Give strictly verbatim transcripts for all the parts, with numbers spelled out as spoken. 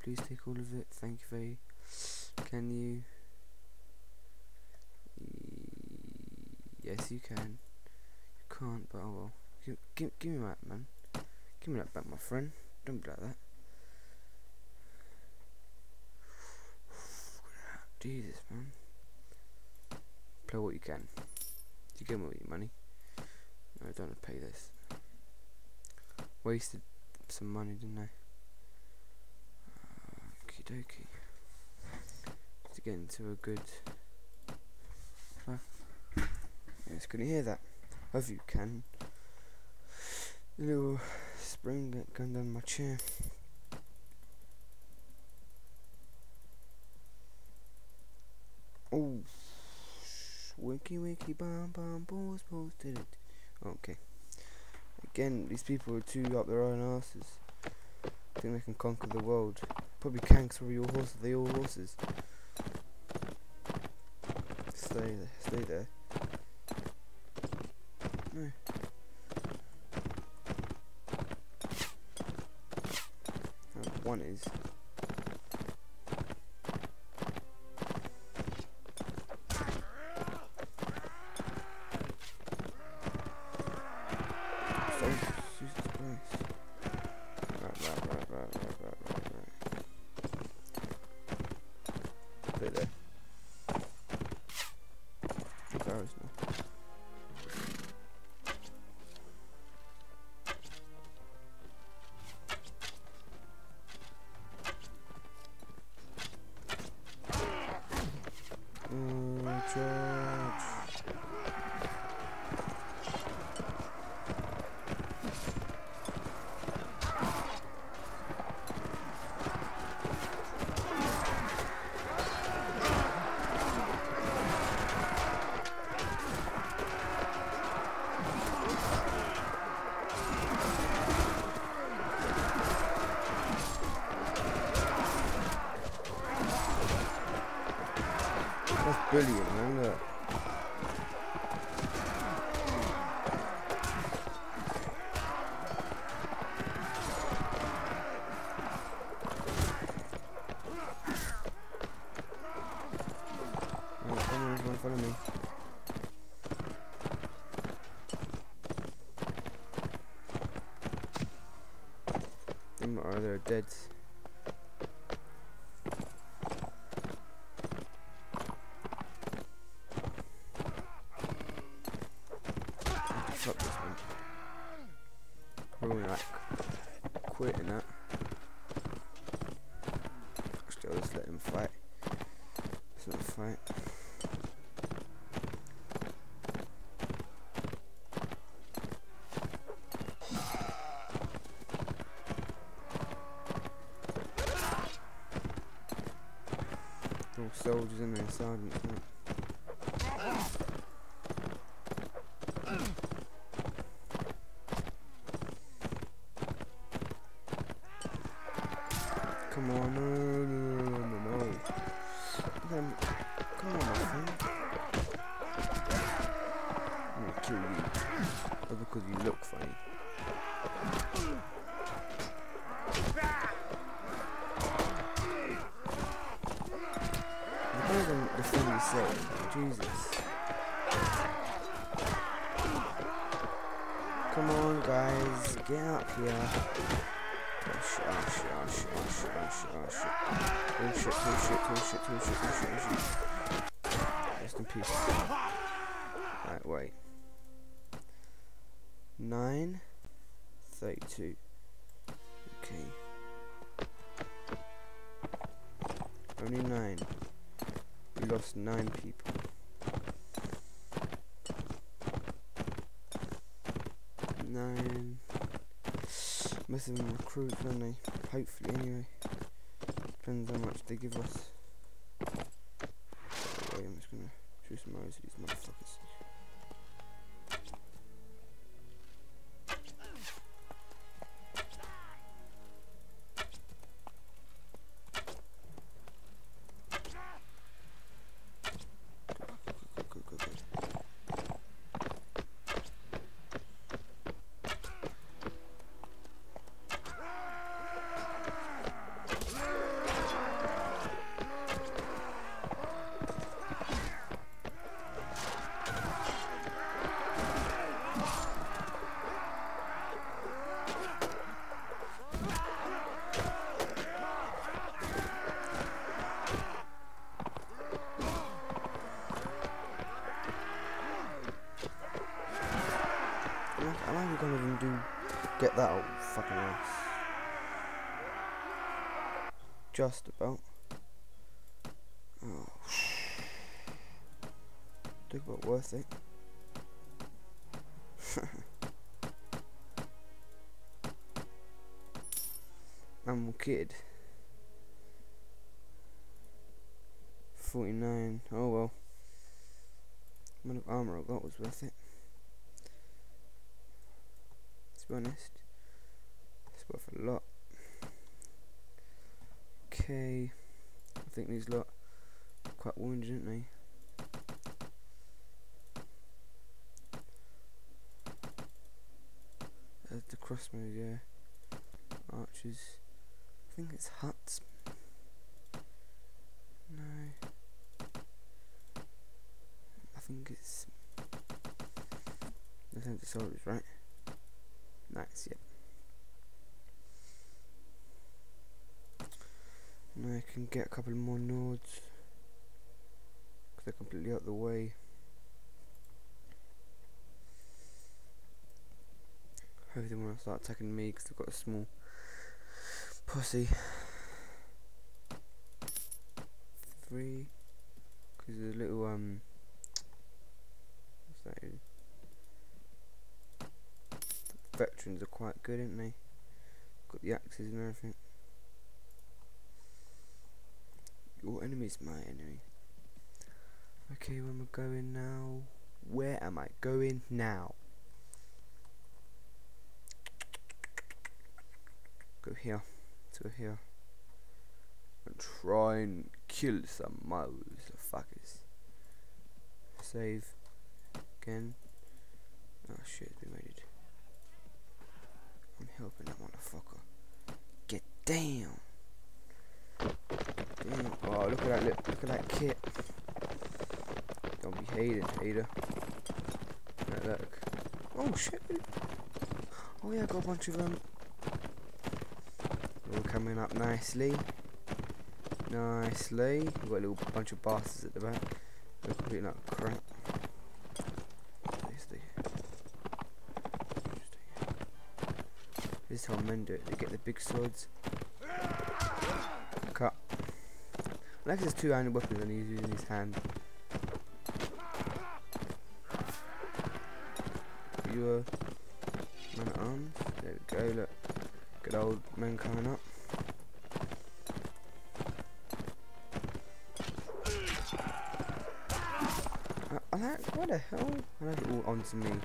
please take all of it? Thank you very. Can you? Yes, you can. You can't, but oh well. Give, give, give me that, man. Give me that back, my friend. Don't be like that. Jesus, man. Play what you can. You get me with your money. No, I don't have to pay this. Wasted some money, didn't I? Okie dokie. To get into a good. Huh? Yes, can you hear that? Hope you can. The little spring that going down my chair. Oh, wiki wiki bam bam balls posted it. Okay. Again, these people are too up their own asses. Think they can conquer the world. Probably can, cause probably all horses. They all horses. Stay there. Stay there. No. Uh, one is. There. Arrows now. Oh, charge. That's brilliant, man, look. Oh, come on, everyone, follow me. Them are they're dead. Fuck this one. Probably like quitting that. Actually, I'll just let him fight. It's not a fight. All soldiers in there, sergeants, isn't it? Come on, no, no, no, no, no. Then, come on, my friend. I'm gonna kill you. Or because you look funny. You can't even defend yourself. Jesus. Come on, guys. Get up here. Oh shit, oh shit, oh shit, oh shit, oh shit, oh shit, oh shit, oh shit, oh shit, oh shit, oh shit, oh shit. Rest in peace. Right, wait. Nine, thirty-two. Okay. Only nine. We lost nine people. Nine. Most of them recruit, don't they? Hopefully, anyway. Depends how much they give us. Wait, I'm just gonna shoot some arrows at these motherfuckers. I like, I like you kind of even do get that old fucking ass. Just about. Oh, think about worth it. I'm a kid. forty-nine. Oh well. The amount of armor I got was worth it. To be honest, it's worth a lot. Okay, I think these lot are quite wounded, aren't they? There's the crossbows, yeah. Archers. I think it's huts. No. I think it's. I think it's soldiers, right? Nice, yep. Now I can get a couple more nodes. Because they're completely out of the way. Hopefully they want to start attacking me because they've got a small pussy. Three. Because the little, um. What's that? The veterans are quite good, aren't they? Got the axes and everything. Your enemy's my enemy. Okay, where am I going now? Where am I going now? Go here. To here. And try and kill some motherfuckers. Save. Again. Oh shit, it's been raided. I'm helping that motherfucker. Get down. Damn. Oh, look at that, look, look at that kit. Don't be hating, hater. Look, look. Oh shit. Oh yeah, I got a bunch of them. All coming up nicely. Nicely. We've got a little bunch of bastards at the back. They're completely like crap. This is how men do it. They get the big swords. Cut. Like there's two-handed weapons and he's using his hand. You are man at arms. There we go. Look, good old men coming up. I, I like. What the hell? I like it all onto me.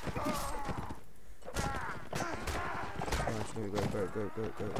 Go, go, go, go, go, go.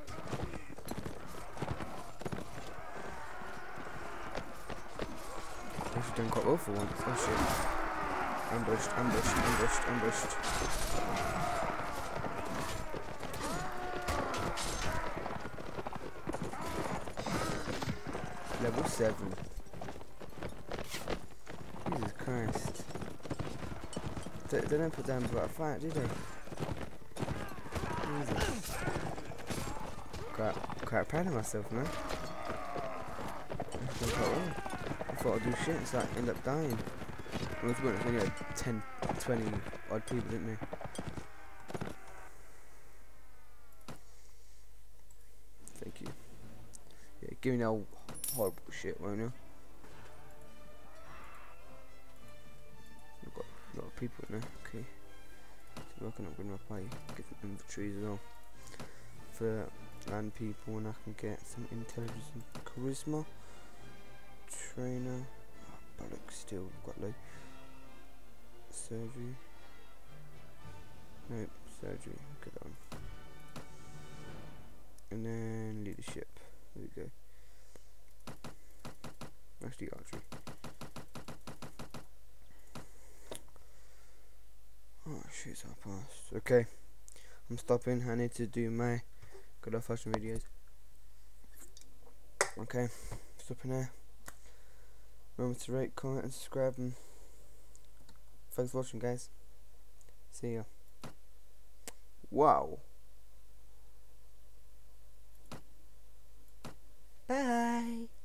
Actually done quite well for once. Oh shit. Ambushed, ambushed, ambushed, ambushed. Level seven. Jesus Christ. They, they don't put down about a fight, do they? Quite, quite proud of myself, man. I thought I'd do shit, so I end up dying. Well, to be honest, only had ten, twenty odd people, didn't they? Thank you. Yeah, give me that horrible shit, won't you? I've got a lot of people now, okay. So I can upgrade my party, get some inventories as well. For land people, and I can get some intelligence and charisma. Trainer. Oh, bollocks, still quite low. Surgery. Nope, surgery. Get that one. And then leadership. There we go. Actually, archery. Oh shit, so I passed. Okay, I'm stopping. I need to do my good old fashioned videos. Okay, stopping there. Remember to rate, comment, and subscribe. And thanks for watching, guys. See ya. Wow. Bye.